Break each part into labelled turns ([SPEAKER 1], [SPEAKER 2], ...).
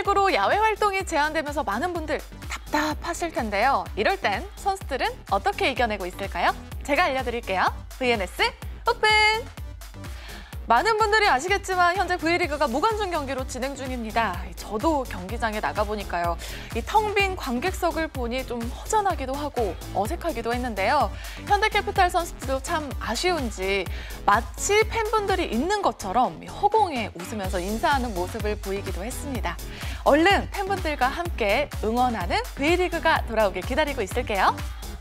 [SPEAKER 1] 코로나19로 야외 활동이 제한되면서 많은 분들 답답하실 텐데요. 이럴 땐 선수들은 어떻게 이겨내고 있을까요? 제가 알려드릴게요. VNS 오픈! 많은 분들이 아시겠지만 현재 V리그가 무관중 경기로 진행 중입니다. 저도 경기장에 나가보니까요. 이 텅 빈 관객석을 보니 좀 허전하기도 하고 어색하기도 했는데요. 현대캐피탈 선수들도 참 아쉬운지 마치 팬분들이 있는 것처럼 허공에 웃으면서 인사하는 모습을 보이기도 했습니다. 얼른 팬분들과 함께 응원하는 V리그가 돌아오길 기다리고 있을게요.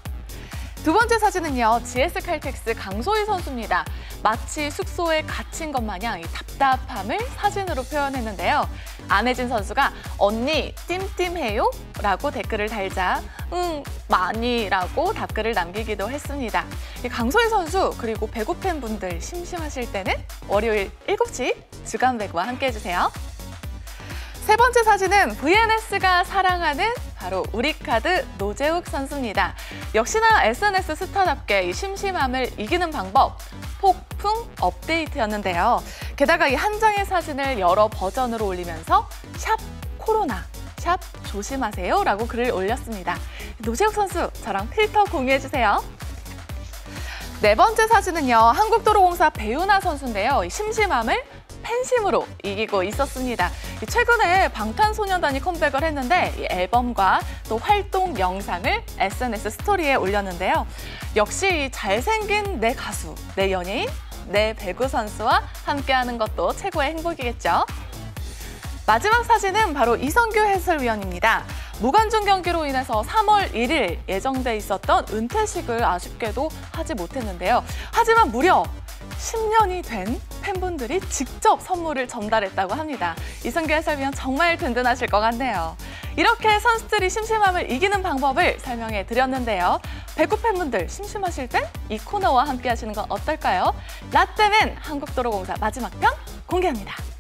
[SPEAKER 1] 두 번째 사진은요, GS칼텍스 강소희 선수입니다. 마치 숙소에 갇힌 것 마냥 이 답답함을 사진으로 표현했는데요. 안혜진 선수가 언니 찜찜해요? 라고 댓글을 달자 많이 라고 답글을 남기기도 했습니다. 이 강소희 선수 그리고 배구 팬분들 심심하실 때는 월요일 7시 주간 배구와 함께 해주세요. 세 번째 사진은 VNS가 사랑하는 바로 우리카드 노재욱 선수입니다. 역시나 SNS 스타답게 이 심심함을 이기는 방법, 폭풍 업데이트였는데요. 게다가 이 한 장의 사진을 여러 버전으로 올리면서 샵 코로나, 샵 조심하세요 라고 글을 올렸습니다. 노재욱 선수, 저랑 필터 공유해주세요. 네 번째 사진은요, 한국도로공사 배윤아 선수인데요. 이 심심함을 팬심으로 이기고 있었습니다. 최근에 방탄소년단이 컴백을 했는데 이 앨범과 또 활동 영상을 SNS 스토리에 올렸는데요. 역시 잘생긴 내 가수, 내 연예인, 내 배구 선수와 함께하는 것도 최고의 행복이겠죠. 마지막 사진은 바로 이성규 해설위원입니다. 무관중 경기로 인해서 3월 1일 예정돼 있었던 은퇴식을 아쉽게도 하지 못했는데요. 하지만 무려 10년이 된 팬분들이 직접 선물을 전달했다고 합니다. 이성규 해설위원 정말 든든하실 것 같네요. 이렇게 선수들이 심심함을 이기는 방법을 설명해 드렸는데요. 배구 팬분들 심심하실 땐 이 코너와 함께 하시는 건 어떨까요? 라떼맨 한국도로공사 마지막 편 공개합니다.